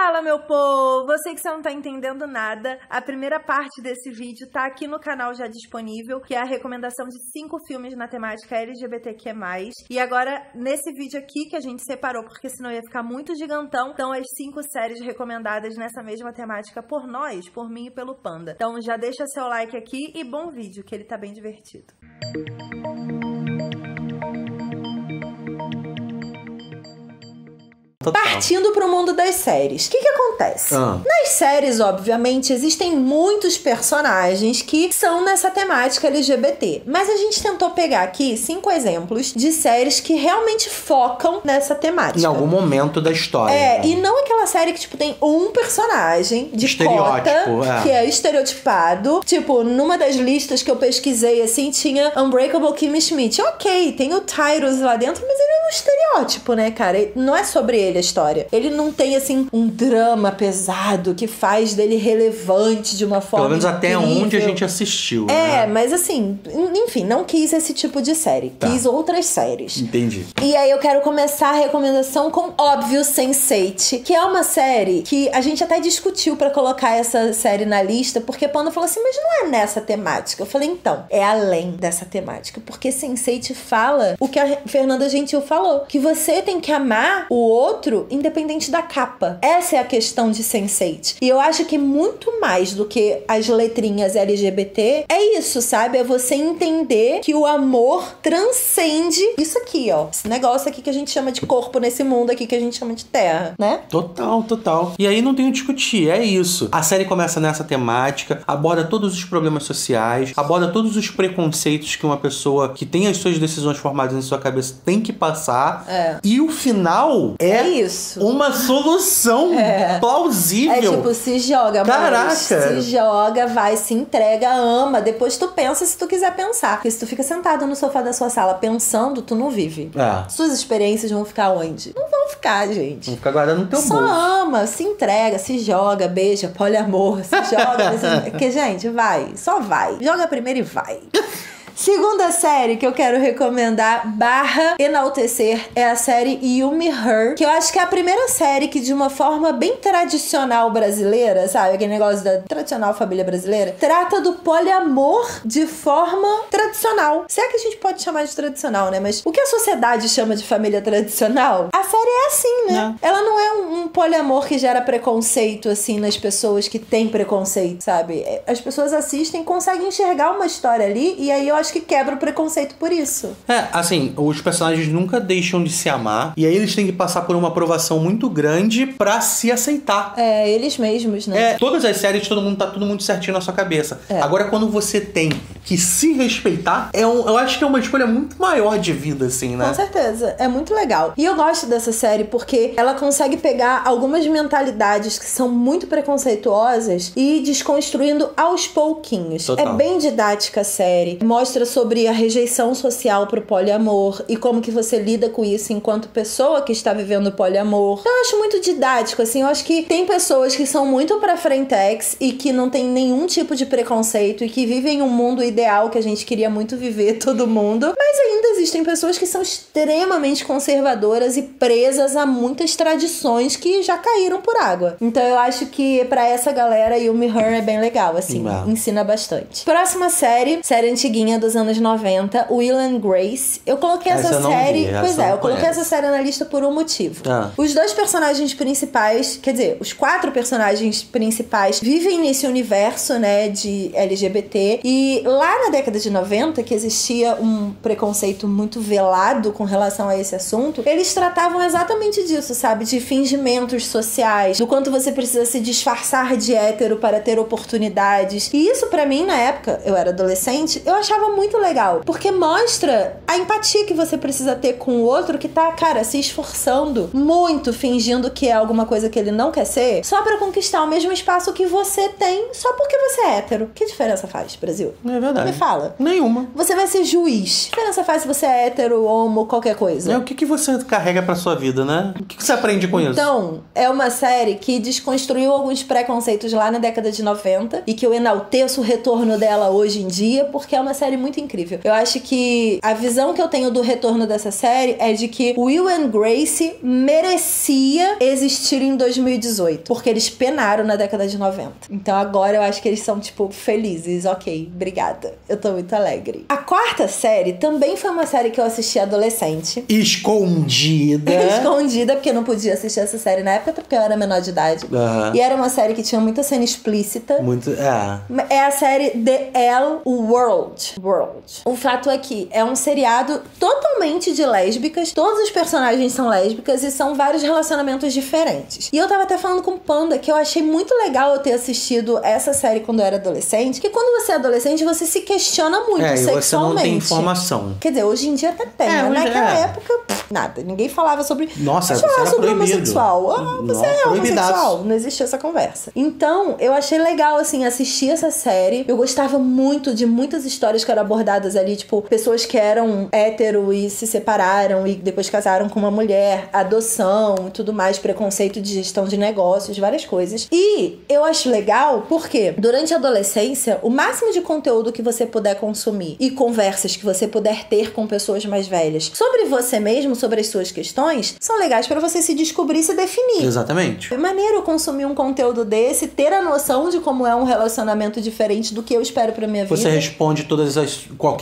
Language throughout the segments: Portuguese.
Fala, meu povo! Eu sei que você não tá entendendo nada. A primeira parte desse vídeo tá aqui no canal já disponível, que é a recomendação de 5 filmes na temática LGBTQ+. E agora, nesse vídeo aqui que a gente separou, porque senão ia ficar muito gigantão, então as 5 séries recomendadas nessa mesma temática por nós, por mim e pelo Panda. Então já deixa seu like aqui e bom vídeo, que ele tá bem divertido. Partindo pro mundo das séries, o que acontece? Nas séries, obviamente, existem muitos personagens que são nessa temática LGBT, mas a gente tentou pegar aqui 5 exemplos de séries que realmente focam nessa temática. Em algum momento da história. E não aquela série que, tipo, tem um personagem de cota, que é estereotipado. Tipo, numa das listas que eu pesquisei, assim, tinha Unbreakable Kimmy Schmidt. Ok, tem o Tyrus lá dentro, mas ele é um estereótipo, né, cara? Não é sobre ele a história. Ele não tem, assim, um drama pesado que faz dele relevante de uma forma pelo menos até incrível. onde a gente assistiu, né? Mas assim, enfim, não quis esse tipo de série. Quis outras séries. Entendi. E aí eu quero começar a recomendação com, óbvio, Sense8, que é uma série que a gente até discutiu pra colocar essa série na lista, porque a Panda falou assim, mas não é nessa temática. Eu falei, então, é além dessa temática, porque Sense8 fala o que a Fernanda Gentil falou, que você tem que amar o outro independente da capa. Essa é a questão de Sense8. E eu acho que muito mais do que as letrinhas LGBT, é isso, sabe? É você entender que o amor transcende isso aqui, ó. Esse negócio aqui que a gente chama de corpo nesse mundo aqui que a gente chama de terra, né? Total, total. E aí não tem o que discutir, é isso. A série começa nessa temática, aborda todos os problemas sociais, aborda todos os preconceitos que uma pessoa que tem as suas decisões formadas em sua cabeça tem que passar. E o final é isso. Uma solução plausível. É tipo, se joga, caraca. Se joga, vai, se entrega, ama. Depois tu pensa se tu quiser pensar. Porque se tu fica sentado no sofá da sua sala pensando, tu não vive. Suas experiências vão ficar onde? Não vão ficar, gente. Vão ficar guardadas no teu bolso. Só ama, se entrega, se joga, beija, poliamor, se joga. Porque, gente, vai. Só vai. Joga primeiro e vai. Segunda série que eu quero recomendar / enaltecer é a série You Me Her, que eu acho que é a primeira série que, de uma forma bem tradicional brasileira, sabe? Aquele negócio da tradicional família brasileira, trata do poliamor de forma tradicional. Se é que a gente pode chamar de tradicional, né? Mas o que a sociedade chama de família tradicional, a série é assim, né? Ela não é um poliamor que gera preconceito, assim, nas pessoas que têm preconceito, sabe? As pessoas assistem e conseguem enxergar uma história ali, e aí eu acho que quebra o preconceito por isso. Assim, os personagens nunca deixam de se amar, e aí eles têm que passar por uma aprovação muito grande pra se aceitar. Eles mesmos, né? Todas as séries, tá tudo muito certinho na sua cabeça. Agora, quando você tem que se respeitar, eu acho que é uma escolha muito maior de vida, assim, né? Com certeza. É muito legal. E eu gosto dessa série porque ela consegue pegar algumas mentalidades que são muito preconceituosas e ir desconstruindo aos pouquinhos. Total. É bem didática a série. Mostra sobre a rejeição social pro poliamor e como que você lida com isso enquanto pessoa que está vivendo poliamor. Eu acho muito didático, assim. Eu acho que tem pessoas que são muito pra frentex e que não tem nenhum tipo de preconceito e que vivem um mundo ideal que a gente queria muito viver, todo mundo. Mas ainda existem pessoas que são extremamente conservadoras e presas a muitas tradições que já caíram por água. Então eu acho que pra essa galera, You Me Her é bem legal, assim. Ensina bastante. Próxima série antiguinha dos anos 90, Will and Grace. Eu coloquei essa série... eu coloquei essa série na lista por um motivo. Os 2 personagens principais, quer dizer, os 4 personagens principais vivem nesse universo, né, de LGBT. E lá na década de 90, que existia um preconceito muito velado com relação a esse assunto, eles tratavam exatamente disso, sabe? De fingimentos sociais, do quanto você precisa se disfarçar de hétero para ter oportunidades. E isso, pra mim, na época, eu era adolescente, eu achava muito legal, porque mostra a empatia que você precisa ter com o outro que tá, cara, se esforçando muito, fingindo que é alguma coisa que ele não quer ser, só pra conquistar o mesmo espaço que você tem, só porque você é hétero. Que diferença faz, Brasil? É verdade. Me fala. Nenhuma. Você vai ser juiz. Que diferença faz se você é hétero, homo, qualquer coisa? O que você carrega pra sua vida, né? O que você aprende com isso? Então, é uma série que desconstruiu alguns preconceitos lá na década de 90 e que eu enalteço o retorno dela hoje em dia, porque é uma série muito incrível. Eu acho que a visão que eu tenho do retorno dessa série é de que Will and Grace merecia existir em 2018, porque eles penaram na década de 90. Então agora eu acho que eles são, tipo, felizes. Ok, obrigada. Eu tô muito alegre. A quarta série também foi uma série que eu assisti adolescente. Escondida. Escondida, porque eu não podia assistir essa série na época, porque eu era menor de idade. E era uma série que tinha muita cena explícita. Muito, É a série The L World. O fato é que é um seriado totalmente de lésbicas. Todos os personagens são lésbicas e são vários relacionamentos diferentes. E eu tava até falando com o Panda que eu achei muito legal eu ter assistido essa série quando eu era adolescente, que quando você é adolescente, você se questiona muito sexualmente. E você não tem informação. Quer dizer, hoje em dia até tem, né? Naquela época, nada. Ninguém falava sobre... Nossa, você era sobre homossexual. Você é homossexual. Não existia essa conversa. Então, eu achei legal, assim, assistir essa série. Eu gostava muito de muitas histórias que eram abordadas ali, tipo, pessoas que eram hétero e se separaram e depois casaram com uma mulher, adoção e tudo mais, preconceito de gestão de negócios, várias coisas. E eu acho legal porque durante a adolescência, o máximo de conteúdo que você puder consumir e conversas que você puder ter com pessoas mais velhas sobre você mesmo, sobre as suas questões, são legais pra você se descobrir e se definir. Exatamente. É maneiro consumir um conteúdo desse, ter a noção de como é um relacionamento diferente do que eu espero pra minha vida. Você responde todas as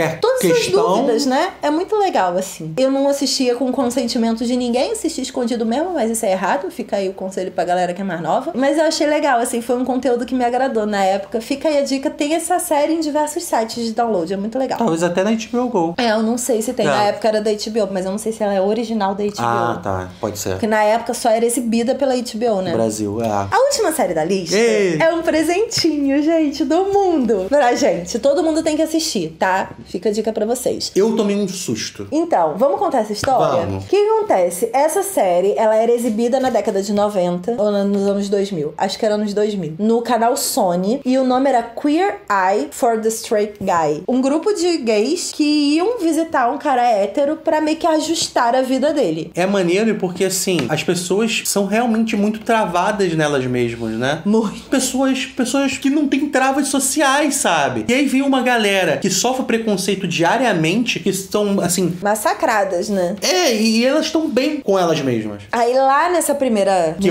as dúvidas, né? É muito legal, assim. Eu não assistia com consentimento de ninguém, assisti escondido mesmo, mas isso é errado. Fica aí o conselho pra galera que é mais nova. Mas eu achei legal, assim, foi um conteúdo que me agradou na época. Fica aí a dica, tem essa série em diversos sites de download, é muito legal. Talvez até na HBO Go. Eu não sei se tem. Na época era da HBO, mas eu não sei se ela é original da HBO. Ah, tá. Pode ser. Porque na época só era exibida pela HBO, né? Brasil, A última série da lista é um presentinho, gente, do mundo. Pra gente, todo mundo tem que assistir, tá? Fica a dica pra vocês. Eu tomei um susto. Então, vamos contar essa história? Vamos. O que acontece? Essa série, ela era exibida na década de 90 ou nos anos 2000. Acho que era nos 2000. No canal Sony. E o nome era Queer Eye for the Straight Guy. Um grupo de gays que iam visitar um cara hétero pra meio que ajustar a vida dele. É maneiro porque, assim, as pessoas são realmente muito travadas nelas mesmas, né? Muito. Pessoas que não têm travas sociais, sabe? E aí vem uma galera que sofre preconceito diariamente, que estão, assim... massacradas, né? E elas estão bem com elas mesmas. Aí lá nesse primeiro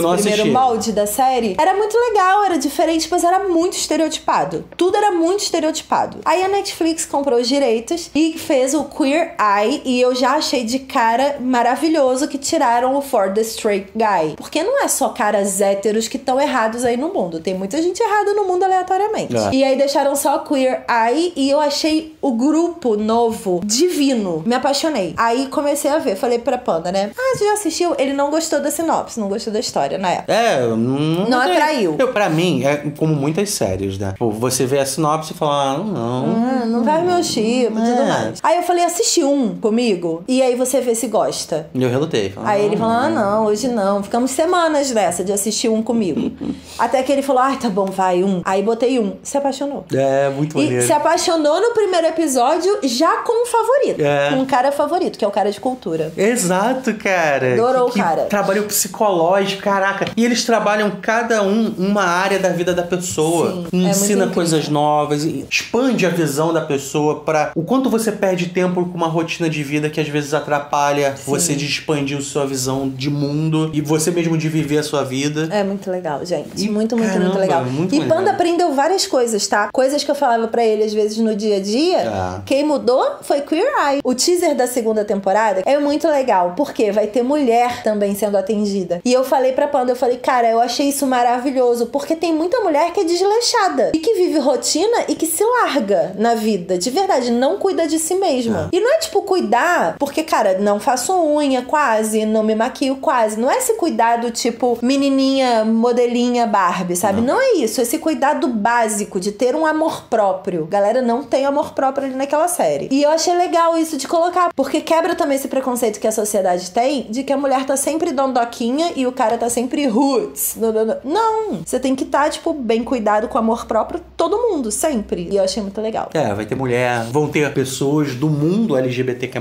molde da série, era muito legal, era diferente, mas era muito estereotipado. Tudo era muito estereotipado. Aí a Netflix comprou os direitos e fez o Queer Eye, e eu já achei de cara maravilhoso que tiraram o For the Straight Guy. Porque não é só caras héteros que estão errados aí no mundo. Tem muita gente errada no mundo aleatoriamente. E aí deixaram só Queer Eye e eu achei o grupo novo divino. Me apaixonei. Aí comecei a ver. Falei pra Panda, né? Você já assistiu? Ele não gostou da sinopse, não gostou da história na época. Não atraiu. Pra mim, é como muitas séries, né? Você vê a sinopse e fala, não vai meu tipo, tudo mais. Aí eu falei, assiste um comigo e aí você vê se gosta. E eu relutei. Aí ele falou, não, hoje não. Ficamos semanas nessa de assistir um comigo. Até que ele falou, tá bom, vai, um. Aí botei um. Se apaixonou. Muito maneiro. E se apaixonou no primeiro episódio já com um favorito. Com um cara favorito, que é o cara de cultura. Exato, cara. Adorou o cara. Trabalho psicológico, caraca. E eles trabalham cada uma área da vida da pessoa. Sim, ensina coisas novas, expande a visão da pessoa para o quanto você perde tempo com uma rotina de vida que às vezes atrapalha você de expandir a sua visão de mundo e você mesmo de viver a sua vida. É muito legal, gente. Muito caramba, legal. Muito e Panda aprendeu várias coisas, tá? Coisas que eu falava pra ele às vezes no dia a dia. Quem mudou foi Queer Eye. O teaser da segunda temporada é muito legal, porque vai ter mulher também sendo atendida. E eu falei pra Panda, cara, eu achei isso maravilhoso, porque tem muita mulher que é desleixada e que vive rotina e que se larga na vida, de verdade, não cuida de si mesma. E não é tipo cuidar, porque, cara, não faço unha quase, não me maquio quase. Não é esse cuidado tipo menininha, modelinha Barbie, sabe? Não é isso, esse cuidado básico de ter um amor próprio. Galera não tem amor próprio ali naquela série. E eu achei legal isso de colocar, porque quebra também esse preconceito que a sociedade tem de que a mulher tá sempre dondoquinha e o cara tá sempre roots. Não, você tem que estar, tipo, bem cuidado com amor próprio, todo mundo, sempre. E eu achei muito legal. Vai ter mulher, vão ter pessoas do mundo LGBTQ+,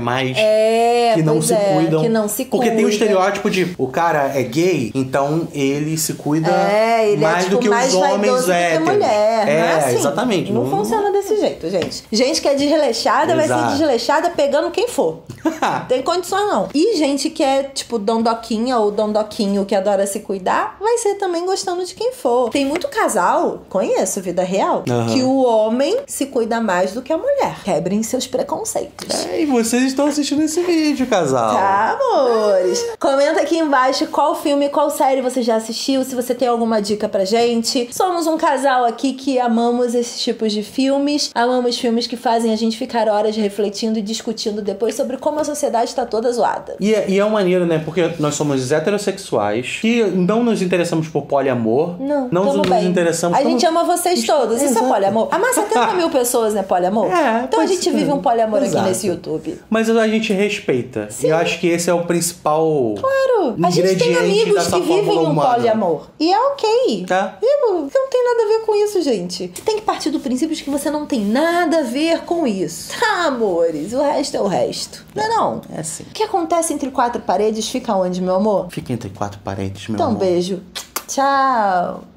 que não se cuidam. Que não se porque tem o estereótipo de o cara é gay, então ele se cuida ele mais é, tipo, do que mais os homens héteros. Mulher. Não é assim. Exatamente. Não funciona desse jeito, gente. Gente que é desleixada vai ser desleixada pegando quem for. Tem condições não. E gente que é, tipo, dondoquinha ou dondoquinho que adora se cuidar, vai ser também gostando de quem for. Tem muito casal, conheço, vida real, que o homem se cuida mais do que a mulher. Quebrem seus preconceitos. E vocês estão assistindo esse vídeo, casal. Tá, amores. Comenta aqui embaixo qual filme, qual série você já assistiu, se você tem alguma dica pra gente. Somos um casal aqui que amamos esses tipos de filmes, amamos filmes que fazem a gente ficar horas refletindo e discutindo depois sobre como a sociedade tá toda zoada. E é uma maneira, né? Porque nós somos heterossexuais que não nos interessamos por poliamor. Não nos bem. interessamos... A gente ama vocês todos. Isso é poliamor. Amar 70 mil pessoas, né? Poliamor? Então a gente vive um poliamor aqui nesse YouTube. Mas a gente respeita. Sim. E eu acho que esse é o principal... Claro. A gente tem amigos que vivem um poliamor. E é ok. Tá. Não tem nada a ver com isso, gente. Tem que partir do princípio de que você não tem nada a ver com isso. Tá, amores? O resto é o resto. Não. É assim. O que acontece entre quatro paredes fica onde, meu amor? Fica entre quatro paredes, meu Então, amor. beijo. Tchau.